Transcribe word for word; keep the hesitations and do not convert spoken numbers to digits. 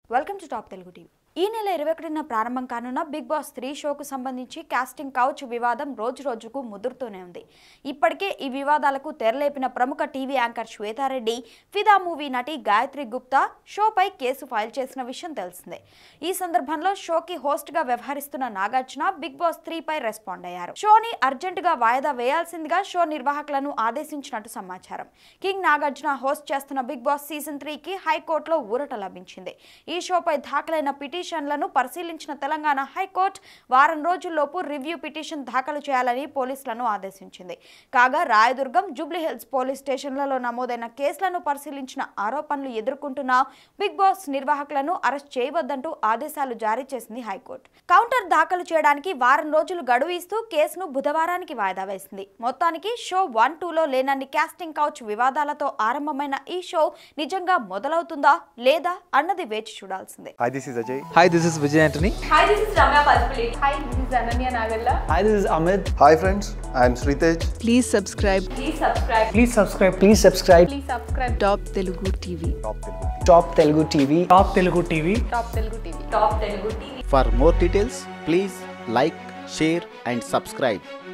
Welcome to top Telugu TV. ఈ నెల ఇరవై ఒకటిన ప్రారంభం కానున్న బిగ్ బాస్ త్రీ షోకు సంబంధించి కాస్టింగ్ కౌచ్ వివాదం రోజు రోజుకు ముదురుతూనే ఉంది. ఇప్పటికే ఈ వివాదాలకు తెరలేపిన ప్రముఖ టీవీ యాంకర్ శ్వేతారెడ్డి, ఫిదా మూవీ నటి గాయత్రి గుప్తా షోపై కేసు ఫైల్ చేసిన విషయం తెలిసిందే. ఈ సందర్భంలో షోకి హోస్ట్ గా వ్యవహరిస్తున్న Nagarjuna big boss three pi respond అయ్యారు. షోని అర్జెంట్ గా వాయిదా వేయాల్సిందిగా షో నిర్వాహకులను ఆదేశించినట్టు సమాచారం. కింగ్ నాగార్జున హోస్ట్ చేస్తున్న బిగ్ బాస్ సీజన్ త్రీ కి హైకోర్టులో ఊరట లభించింది. ఈ షోపై దాఖలైన పిటిషన్లను పరిశీలించిన తెలంగాణ హైకోర్టు వారం రోజుల్లోపు రివ్యూ పిటిషన్ దాఖలు చేయాలని పోలీసులను ఆదేశించింది. కాగా రాయదుర్గం, జూబ్లీహిల్స్ పోలీస్ స్టేషన్లలో నమోదైన కేసులను పరిశీలించిన ఆరోపణలు ఎదుర్కొంటున్న బిగ్ బాస్ నిర్వాహకులను అరెస్ట్ చేయవద్దంటూ ఆదేశాలు జారీ చేసింది హైకోర్టు. కౌంటర్ దాఖలు చేయడానికి వారం రోజులు గడువు ఇస్తూ కేసును బుధవారానికి వాయిదా వేసింది. మొత్తానికి షో వన్ టూలో లేనన్ని కాస్టింగ్ కౌచ్ వివాదాలతో ఆరంభమైన ఈ షో నిజంగా మొదలవుతుందా లేదా అన్నది వేచి చూడాల్సిందే. Hi, this is Ajay. Hi, this is Vijay Antony. Hi, this is Ramya Palpulli. Hi, this is Ananya Nagalla. Hi, this is Amit. Hi friends, I am Sritej. Please subscribe. Please subscribe. Please subscribe. Please subscribe. Please subscribe. Top Telugu T V. Top Telugu T V. Top Telugu T V. Top Telugu T V. Top Telugu T V. For more details, please like, share and subscribe.